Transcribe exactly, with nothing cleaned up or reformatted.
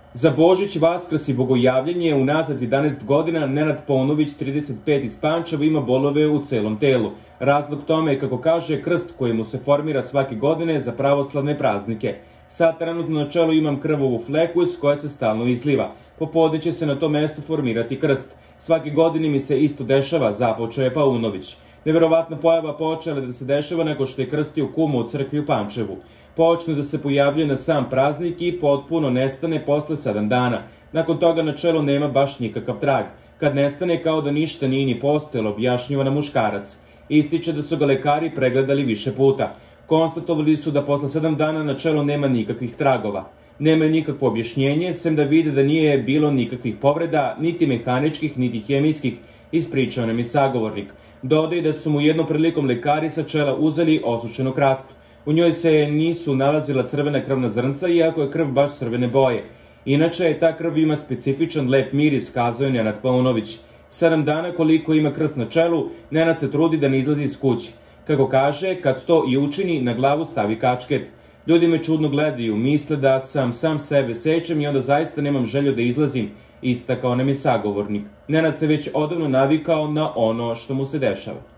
Za Božić, Vaskrs i Bogojavljenje unazad jedanaest godina Nenad Paunović, trideset pet, iz Pančeva ima bolove u celom telu. Razlog tome je, kako kaže, krst koji mu se formira svake godine za pravoslavne praznike. Sad trenutno na čelu imam krvovu fleku iz koja se stalno izliva. Popodne će se na tom mestu formirati krst. Svake godine mi se isto dešava, započeo je Paunović. Neverovatna pojava počela da se dešava nego što je krstio kuma u crkvi u Pančevu. Počne da se pojavljuje na sam praznik i potpuno nestane posle sedam dana. Nakon toga na čelu nema baš nikakav trag. Kad nestane, kao da ništa nije ni postojalo, objašnjava na muškarac. Ističe da su ga lekari pregledali više puta. Konstatovali su da posle sedam dana na čelu nema nikakvih tragova. Nema nikakvo objašnjenje, sem da vide da nije bilo nikakvih povreda, niti mehaničkih, niti hemijskih, ispričao nam je sagovornik. Dodaje da su mu jednom prilikom lekari sa čela uzeli osušenu krastu. U njoj se nisu nalazila crvena krvna zrnca, iako je krv baš crvene boje. Inače, ta krv ima specifičan lep miris, kazao je Nenad Paunović. Sedam dana koliko ima krst na čelu, Nenad se trudi da ne izlazi iz kuće. Kako kaže, kad to i učini, na glavu stavi kačket. Ljudi me čudno gledaju, misle da sam sam sebe sečem i onda zaista nemam želju da izlazim, istakao nam je sagovornik. Nenad se već odavno navikao na ono što mu se dešava.